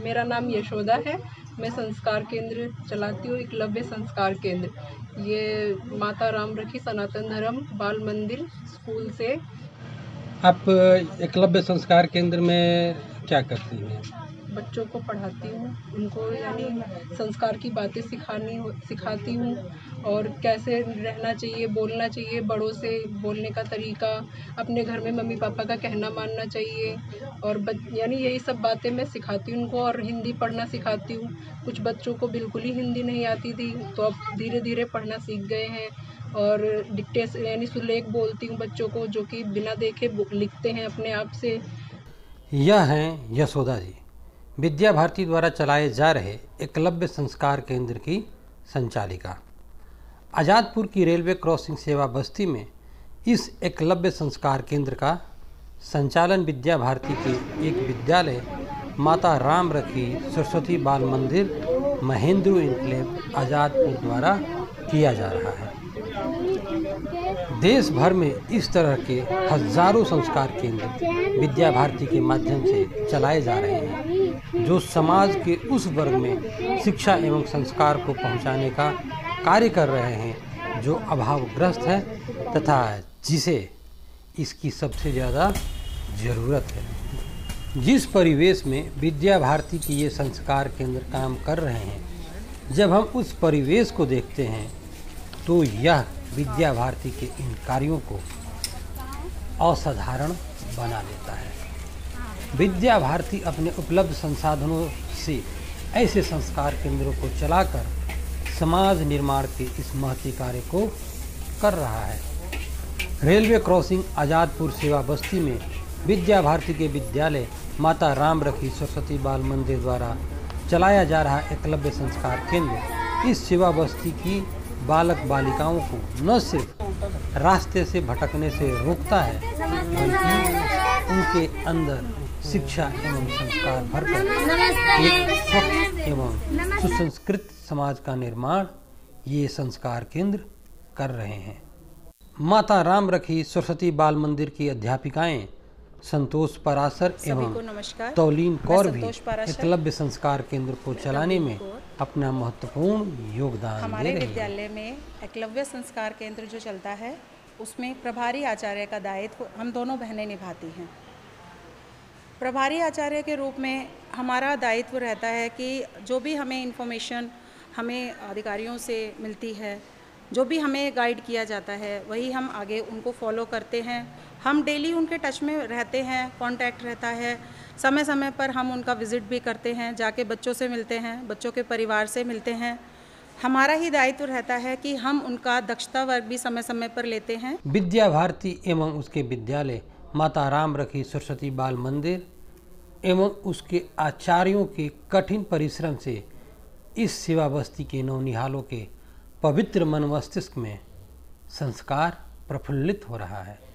मेरा नाम यशोदा है। मैं संस्कार केंद्र चलाती हूँ, एकलव्य संस्कार केंद्र। ये माता राम रखी सनातन धर्म बाल मंदिर स्कूल से। आप एकलव्य संस्कार केंद्र में क्या करती हैं? बच्चों को पढ़ाती हूँ, उनको यानी संस्कार की बातें सिखाती हूँ और कैसे रहना चाहिए, बोलना चाहिए, बड़ों से बोलने का तरीका, अपने घर में मम्मी पापा का कहना मानना चाहिए और यानी यही सब बातें मैं सिखाती हूँ उनको। और हिंदी पढ़ना सिखाती हूँ। कुछ बच्चों को बिल्कुल ही हिंदी नहीं आती थी, तो अब धीरे धीरे पढ़ना सीख गए हैं। और डिक्टेशन यानी सुलेख बोलती हूँ बच्चों को, जो कि बिना देखे लिखते हैं अपने आप से। यह हैं यशोदा जी, विद्या भारती द्वारा चलाए जा रहे एकलव्य संस्कार केंद्र की संचालिका। आज़ादपुर की रेलवे क्रॉसिंग सेवा बस्ती में इस एकलव्य संस्कार केंद्र का संचालन विद्या भारती के एक विद्यालय माता राम रखी सरस्वती बाल मंदिर महेंद्र इनक्लेव आज़ादपुर द्वारा किया जा रहा है। देश भर में इस तरह के हजारों संस्कार केंद्र विद्या भारती के माध्यम से चलाए जा रहे हैं, जो समाज के उस वर्ग में शिक्षा एवं संस्कार को पहुंचाने का कार्य कर रहे हैं जो अभावग्रस्त है तथा जिसे इसकी सबसे ज़्यादा ज़रूरत है। जिस परिवेश में विद्या भारती के ये संस्कार केंद्र काम कर रहे हैं, जब हम उस परिवेश को देखते हैं तो यह विद्या भारती के इन कार्यों को असाधारण बना देता है। विद्या भारती अपने उपलब्ध संसाधनों से ऐसे संस्कार केंद्रों को चलाकर समाज निर्माण के इस महती कार्य को कर रहा है। रेलवे क्रॉसिंग आज़ादपुर सेवा बस्ती में विद्या भारती के विद्यालय माता राम रखी सरस्वती बाल मंदिर द्वारा चलाया जा रहा एकलव्य संस्कार केंद्र इस सेवा बस्ती की बालक बालिकाओं को न सिर्फ रास्ते से भटकने से रोकता है, बल्कि उनके अंदर शिक्षा एवं संस्कार भरकर एक स्वच्छ एवं सुसंस्कृत समाज का निर्माण ये संस्कार केंद्र कर रहे हैं। माता राम रखी सरस्वती बाल मंदिर की अध्यापिकाएं संतोष पराशर एवं तौलीन कौर भी एकलव्य संस्कार केंद्र को चलाने में अपना महत्वपूर्ण योगदान दे रही हमारे विद्यालय में एकलव्य संस्कार केंद्र जो चलता है उसमें प्रभारी आचार्य का दायित्व हम दोनों बहनें निभाती हैं। प्रभारी आचार्य के रूप में हमारा दायित्व रहता है कि जो भी हमें इन्फॉर्मेशन हमें अधिकारियों से मिलती है, जो भी हमें गाइड किया जाता है, वही हम आगे उनको फॉलो करते हैं। हम डेली उनके टच में रहते हैं, कांटेक्ट रहता है। समय समय पर हम उनका विज़िट भी करते हैं, जाके बच्चों से मिलते हैं, बच्चों के परिवार से मिलते हैं। हमारा ही दायित्व रहता है कि हम उनका दक्षता वर्ग भी समय समय पर लेते हैं। विद्या भारती एवं उसके विद्यालय माता राम रखी सरस्वती बाल मंदिर एवं उसके आचार्यों के कठिन परिश्रम से इस सेवा बस्ती के नौनिहालों के पवित्र मन मस्तिष्क में संस्कार प्रफुल्लित हो रहा है।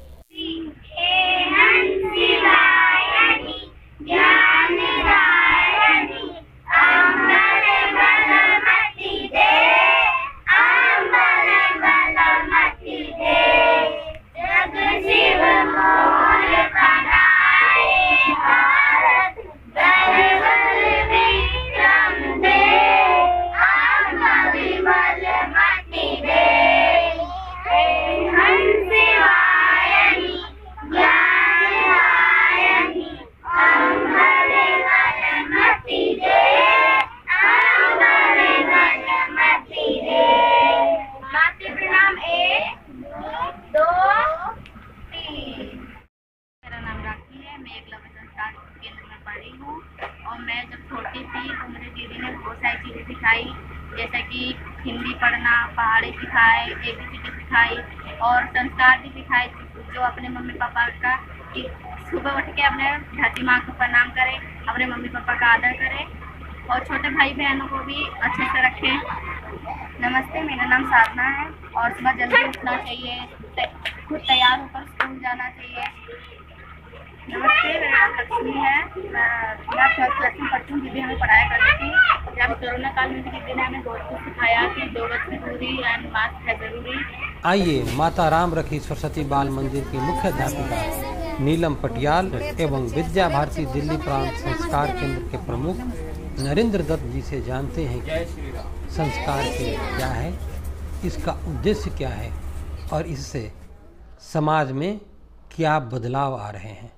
जैसे कि हिंदी पढ़ना, पहाड़ी सिखाए, ABCD सिखाई और संस्कार भी सिखाए, जो अपने मम्मी पापा का कि सुबह उठ के अपने धरती माँ को प्रणाम करें, अपने मम्मी पापा का आदर करें और छोटे भाई बहनों को भी अच्छे से रखें। नमस्ते, मेरा नाम साधना है और सुबह जल्दी उठना चाहिए, खुद तैयार होकर स्कूल जाना चाहिए। नमस्ते, मेरा नाम लक्ष्मी है। मैं 12th क्लास में पढ़ती हूँ। दीदी हमें पढ़ाया करती थी। जब कोरोना काल में दीदी ने हमें बहुत कुछ सिखाया कि 2 गज की दूरी एंड मास्क है जरूरी। आइए माता राम रखी सरस्वती बाल मंदिर की मुख्य अध्यापिका नीलम पटियाल एवं विद्या भारती दिल्ली प्रांत संस्कार केंद्र के प्रमुख नरेंद्र दत्त जी से जानते हैं कि संस्कार केंद्र क्या है, इसका उद्देश्य क्या है और इससे समाज में क्या बदलाव आ रहे हैं।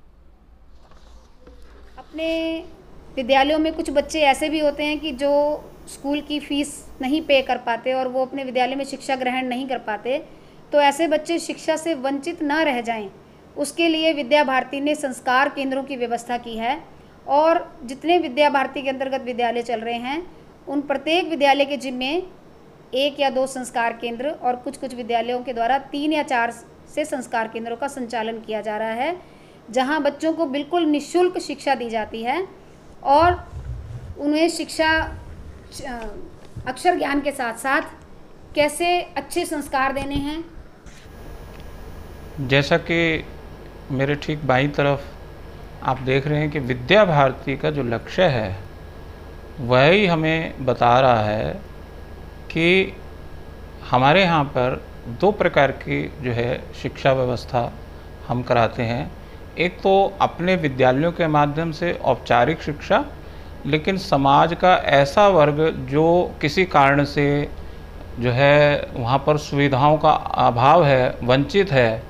अपने विद्यालयों में कुछ बच्चे ऐसे भी होते हैं कि जो स्कूल की फ़ीस नहीं पे कर पाते और वो अपने विद्यालय में शिक्षा ग्रहण नहीं कर पाते, तो ऐसे बच्चे शिक्षा से वंचित न रह जाएं, उसके लिए विद्या भारती ने संस्कार केंद्रों की व्यवस्था की है। और जितने विद्या भारती के अंतर्गत विद्यालय चल रहे हैं, उन प्रत्येक विद्यालय के जिम्मे 1 या 2 संस्कार केंद्र और कुछ विद्यालयों के द्वारा 3 या 4 से संस्कार केंद्रों का संचालन किया जा रहा है, जहां बच्चों को बिल्कुल निःशुल्क शिक्षा दी जाती है और उन्हें शिक्षा अक्षर ज्ञान के साथ साथ कैसे अच्छे संस्कार देने हैं। जैसा कि मेरे ठीक बाईं तरफ आप देख रहे हैं कि विद्या भारती का जो लक्ष्य है वही हमें बता रहा है कि हमारे यहाँ पर 2 प्रकार की जो है शिक्षा व्यवस्था हम कराते हैं। एक तो अपने विद्यालयों के माध्यम से औपचारिक शिक्षा, लेकिन समाज का ऐसा वर्ग जो किसी कारण से जो है वहाँ पर सुविधाओं का अभाव है, वंचित है,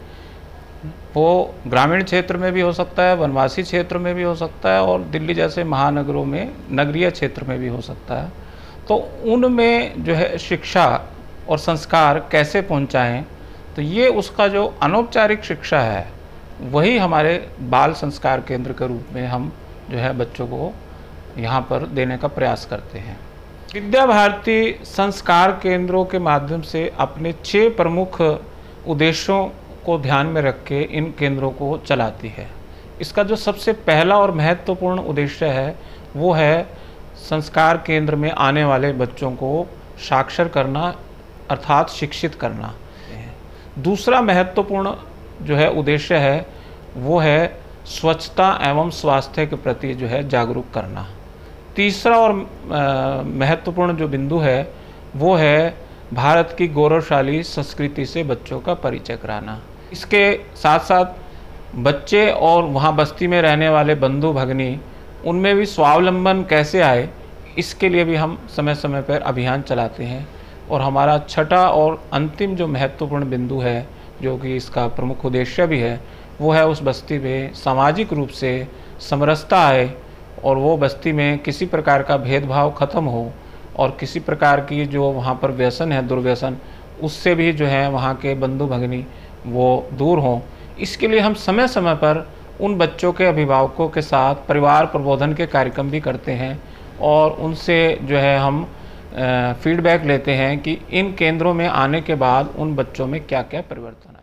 वो ग्रामीण क्षेत्र में भी हो सकता है, वनवासी क्षेत्र में भी हो सकता है और दिल्ली जैसे महानगरों में नगरीय क्षेत्र में भी हो सकता है। तो उनमें जो है शिक्षा और संस्कार कैसे पहुंचाएं, तो ये उसका जो अनौपचारिक शिक्षा है वही हमारे बाल संस्कार केंद्र के रूप में हम जो है बच्चों को यहाँ पर देने का प्रयास करते हैं। विद्या भारती संस्कार केंद्रों के माध्यम से अपने 6 प्रमुख उद्देश्यों को ध्यान में रख के इन केंद्रों को चलाती है। इसका जो सबसे पहला और महत्वपूर्ण उद्देश्य है वो है संस्कार केंद्र में आने वाले बच्चों को साक्षर करना, अर्थात शिक्षित करना। दूसरा महत्वपूर्ण जो है उद्देश्य है वो है स्वच्छता एवं स्वास्थ्य के प्रति जो है जागरूक करना। तीसरा और महत्वपूर्ण जो बिंदु है वो है भारत की गौरवशाली संस्कृति से बच्चों का परिचय कराना। इसके साथ साथ बच्चे और वहाँ बस्ती में रहने वाले बंधु भगिनी, उनमें भी स्वावलंबन कैसे आए, इसके लिए भी हम समय समय पर अभियान चलाते हैं। और हमारा छठा और अंतिम जो महत्वपूर्ण बिंदु है, जो कि इसका प्रमुख उद्देश्य भी है, वो है उस बस्ती में सामाजिक रूप से समरसता आए और वो बस्ती में किसी प्रकार का भेदभाव खत्म हो और किसी प्रकार की जो वहाँ पर व्यसन है, दुर्व्यसन, उससे भी जो है वहाँ के बंधु भगिनी वो दूर हों। इसके लिए हम समय समय पर उन बच्चों के अभिभावकों के साथ परिवार प्रबोधन के कार्यक्रम भी करते हैं और उनसे जो है हम फीडबैक लेते हैं कि इन केंद्रों में आने के बाद उन बच्चों में क्या क्या परिवर्तन आए।